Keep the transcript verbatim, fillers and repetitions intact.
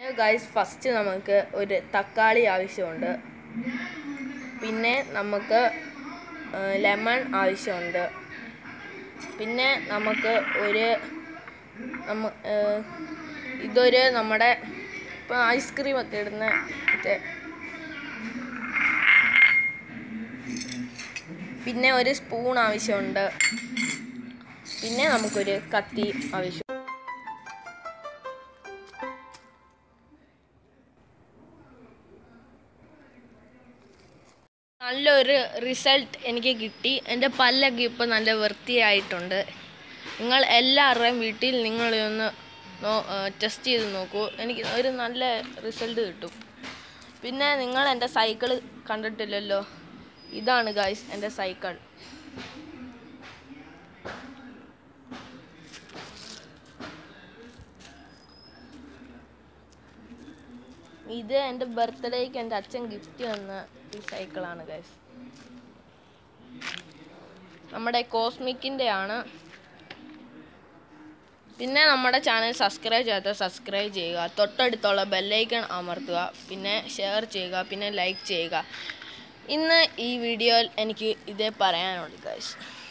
Guys, first നമുക്ക് ഒരു തക്കാളി ആവശ്യമുണ്ട്. പിന്നെ നമുക്ക് ലെമൺ ആവശ്യമുണ്ട്. പിന്നെ നമുക്ക് ഒരു നമ്മ ഇതൊരു നമ്മുടെ ഇപ്പം ഐസ്ക്രീം ഒക്കെ ഇടുന്ന മറ്റേ പിന്നെ ഒരു സ്പൂൺ ആവശ്യമുണ്ട്. പിന്നെ നമുക്കൊരു കത്തി ആവശ്യം. നല്ലൊരു റിസൾട്ട് എനിക്ക് കിട്ടി. എൻ്റെ പല്ലൊക്കെ ഇപ്പോൾ നല്ല വൃത്തിയായിട്ടുണ്ട്. നിങ്ങൾ എല്ലാവരുടെയും വീട്ടിൽ നിങ്ങളൊന്ന് ടെസ്റ്റ് ചെയ്ത് നോക്കൂ. എനിക്ക് ഒരു നല്ല റിസൾട്ട് കിട്ടും. പിന്നെ നിങ്ങൾ എൻ്റെ സൈക്കിൾ കണ്ടിട്ടില്ലല്ലോ. ഇതാണ് ഗൈസ് എൻ്റെ സൈക്കിൾ. ഇത് എൻ്റെ ബർത്ത്ഡേക്ക് എൻ്റെ അച്ഛൻ ഗിഫ്റ്റ് തന്ന ഈ സൈക്കിളാണ് ഗൈസ്. നമ്മുടെ കോസ്മിക്കിൻ്റെ ആണ്. പിന്നെ നമ്മുടെ ചാനൽ സബ്സ്ക്രൈബ് ചെയ്യാത്ത സബ്സ്ക്രൈബ് ചെയ്യുക. തൊട്ടടുത്തുള്ള ബെല്ലൈക്കൺ അമർത്തുക. പിന്നെ ഷെയർ ചെയ്യുക. പിന്നെ ലൈക്ക് ചെയ്യുക. ഇന്ന് ഈ വീഡിയോയിൽ എനിക്ക് ഇതേ പറയാനുള്ളൂ ഗൈസ്.